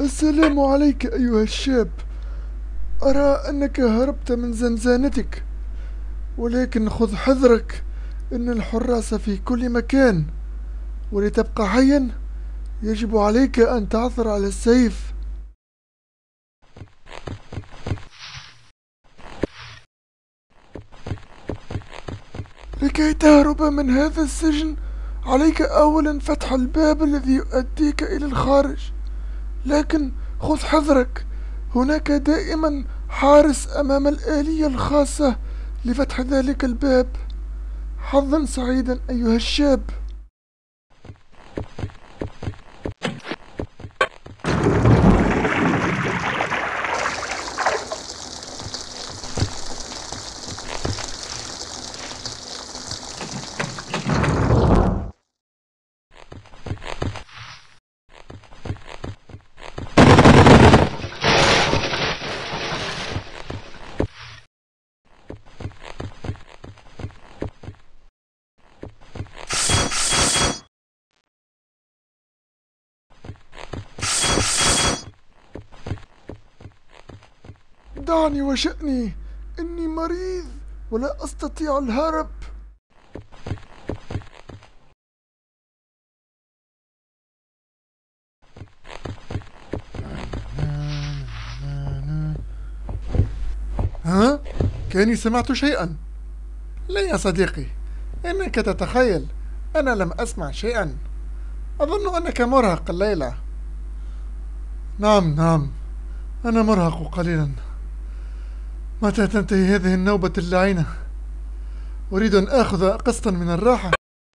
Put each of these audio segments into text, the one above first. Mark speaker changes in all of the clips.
Speaker 1: السلام عليك أيها الشاب. أرى أنك هربت من زنزانتك، ولكن خذ حذرك، إن الحراس في كل مكان، ولتبقى حيا يجب عليك أن تعثر على السيف. لكي تهرب من هذا السجن عليك أولا فتح الباب الذي يؤديك إلى الخارج، لكن خذ حذرك، هناك دائما حارس أمام الآلية الخاصة لفتح ذلك الباب. حظا سعيدا أيها الشاب. دعني وشأني، إني مريض ولا أستطيع الهرب. ها؟ كأني سمعت شيئا. لا يا صديقي، إنك تتخيل، أنا لم أسمع شيئا. أظن أنك مرهق الليلة. نعم، أنا مرهق قليلا. متى تنتهي هذه النوبة اللعينة؟ أريد أن آخذ قسطا من الراحة.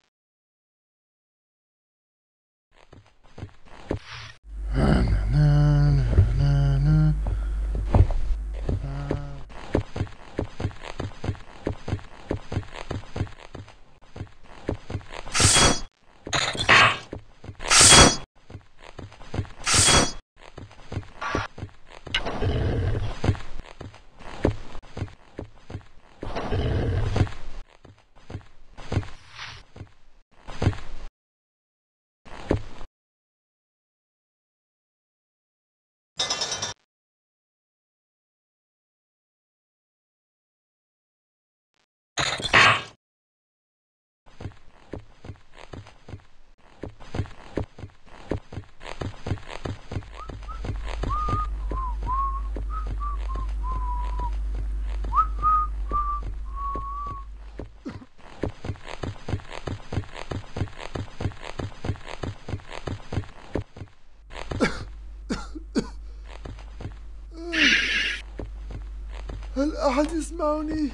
Speaker 1: هل أحد يسمعني؟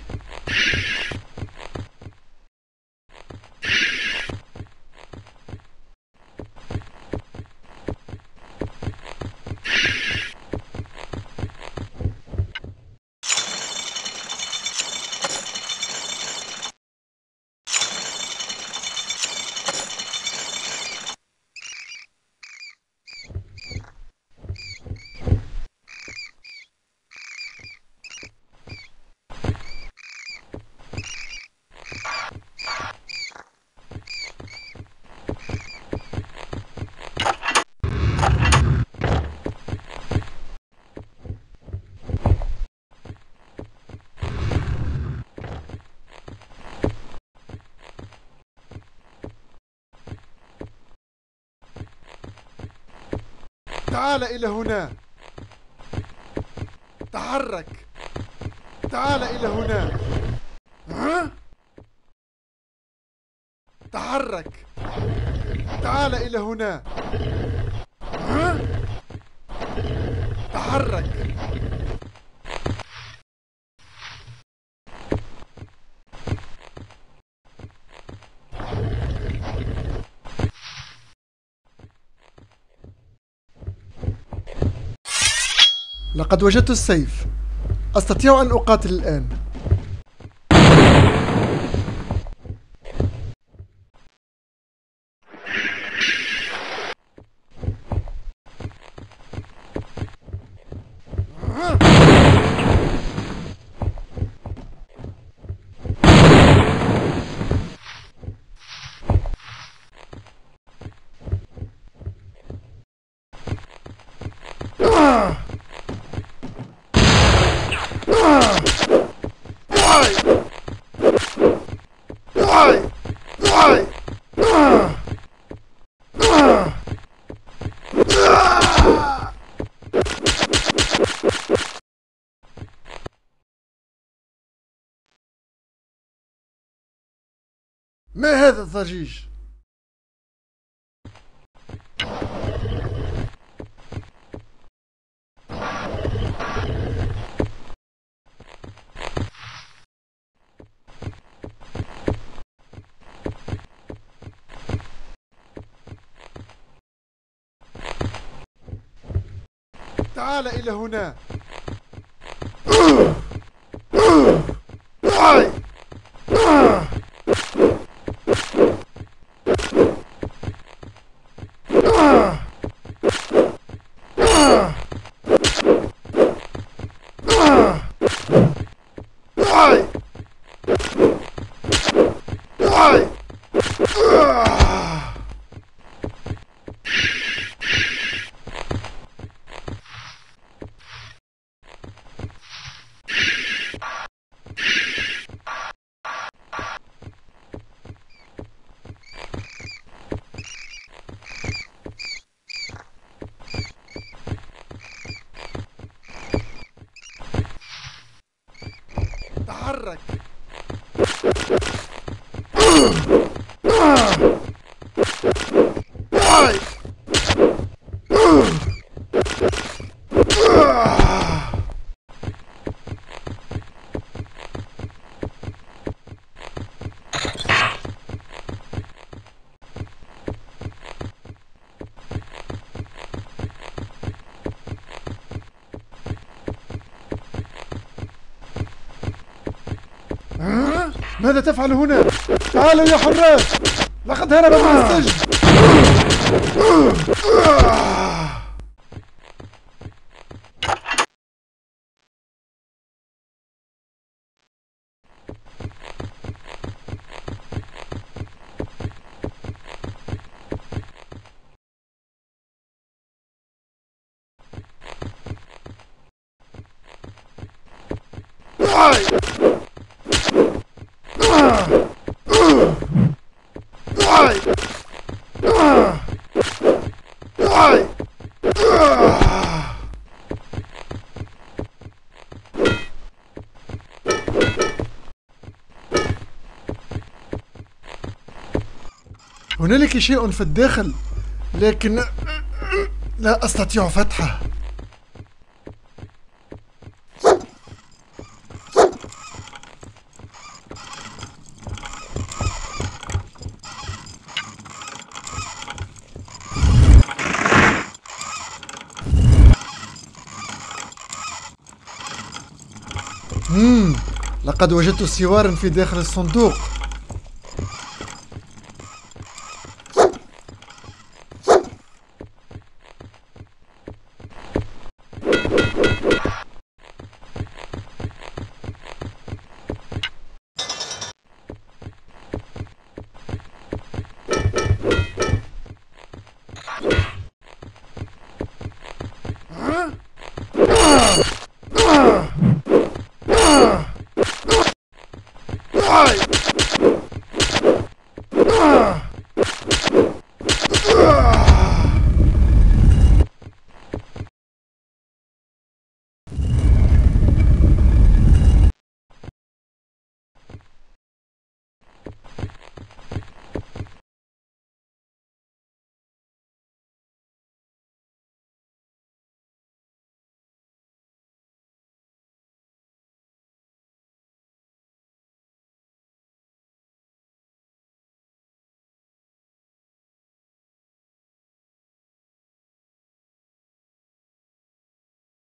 Speaker 1: تعال إلى هنا، تحرك، تعال إلى هنا. ها؟ تحرك، تعال إلى هنا. ها؟ تحرك. لقد وجدت السيف، أستطيع أن أقاتل الآن. ما هذا الضجيج؟ تعال إلى هنا. تحرك. ماذا تفعل هنا؟ تعالوا يا حراس، لقد هرب من السجن. هنالك شيء في الداخل، لكن لا أستطيع فتحه. لقد وجدت سوارا في داخل الصندوق.